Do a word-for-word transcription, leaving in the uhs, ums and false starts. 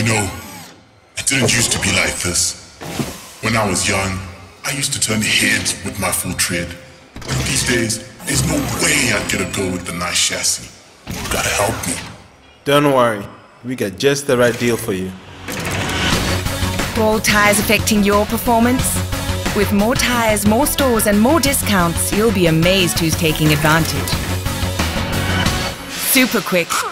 You know, it didn't used to be like this. When I was young, I used to turn heads with my full tread. These days, there's no way I'd get a go with the nice chassis. You gotta help me. Don't worry, we got just the right deal for you. All tires affecting your performance? With more tires, more stores and more discounts, you'll be amazed who's taking advantage. SupaQuick.